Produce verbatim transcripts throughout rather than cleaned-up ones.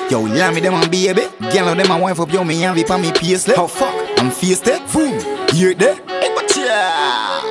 Yo, yeah, me them and baby. Girl, them and wife up, yo, me and vi pa me paisley. How fuck? I'm faced it. Boom. Hear it there? Hey, but yeah.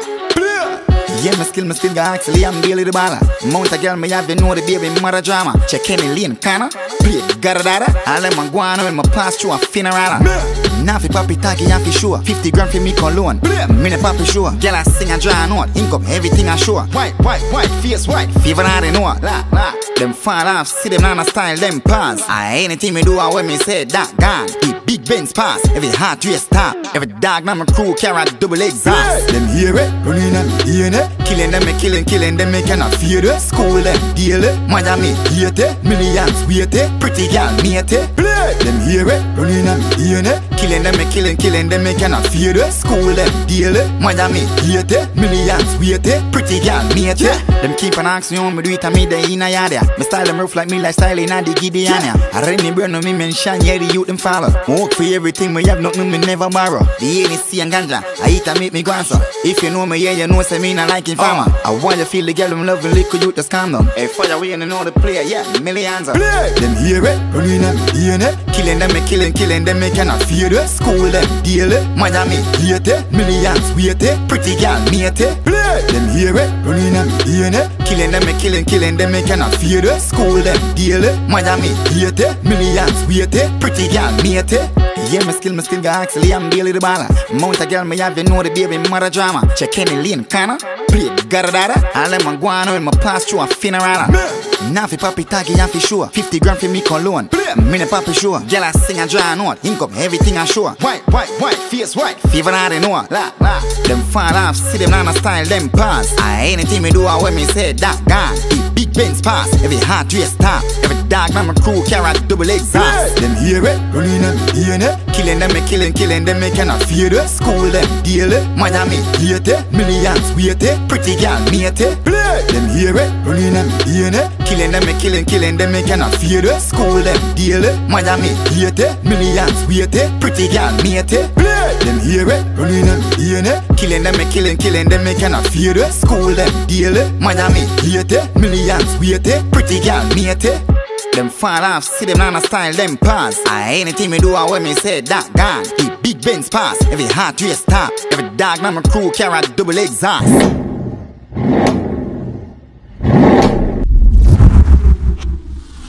Yeah, me still, me still got actually, I'm daily the baller. Mount a girl, me have to know the baby mother drama. Check any lane, kinda. Play gotta dada. I let my guano when my pass through a funeral. Now fi papi taggy, I fi sure. fifty grand for me cologne. Me ne papi sure. Girl, I sing and draw a note. Ink up everything I show. White, white, white, face white. Fever I they know. La, la. Them fall off, see them on a style, them pass. I anything me do, I when me say that gone. The big Benz pass. Every heart race stop. Every dog now my crew carry a double exhaust. Them hear it, running and hearing it. Killing them, me killing, killing them, me cannot fear it. School them, deal it. Miami, hate it. Millions, wait it. Pretty girl, mate it. Them hear it, running and hearing it. Killing them, me killing, killing them, me cannot fear it. School them, deal it. Miami, hate it. Millions, wait it. Pretty girl, mate it. Them keep on asking me, me do it and me day in a yard. Me style them rough like me like style in a the Gideon. I read me burn on me mention, yeah, the youth them follow. Work for everything, me have nothing, me never borrow. The N C and ganja, I eat and make me grandson. If you know me, yeah, you know, say me not like it farmer. I want you feel the girl, them love the liquid youth, just calm down. Hey, fire, we ain't know the player, yeah, millions of. Them hear it, running and hearing it. Killing them, me killing, killing them, me cannot fear it. School them, deal it. Miami, hate it. Millions, wait it. Pretty girl, mate it. Them hear it, running and hearing it. Killing them, me killing, killing them, me cannot fear it. School them, deal it. Miami, hate it. Millions, wait it. Pretty girl, mate it. Yeah, me still, me still got actually, I'm daily the baller. Mount a girl, me have to know the baby mother drama. Check any lane, kinda. Play gotta dada. I let my guano when my pass through a funeral. Now fi papi taggy, I fi sure. fifty grand for me cologne. Me ne papi sure. Girl, I sing and draw a note. Ink up everything I show. White, white, white, face white. Fever I they know. La, la. Them fall off, see them on a style, them pass. I anything me do, I when me say that gone. The big Benz pass. Every heart race stop. Every dog now my crew carry a double exhaust. Them hear it, running and hearing it. Killing them, me killing, killing them, me cannot fear it. School them, deal it. Miami, hate it. Millions, wait it. Pretty girl, mate it. Them hear it, running and hearing it. Killing them, me killing, killing them, me cannot fear it. School them, deal it. Miami, hate it. Millions, wait it. Pretty girl, mate it. Them hear it, running and hearing it. Killing them, me killing, killing them, me cannot fear it. School them, deal it. Miami, hate it. Millions, wait it. Pretty girl, mate it. Them fall off, see them on a style, them pass. I anything me do, I when me say that gone. The big Benz pass. Every heart race stop. Every dog now my crew carry a double exhaust.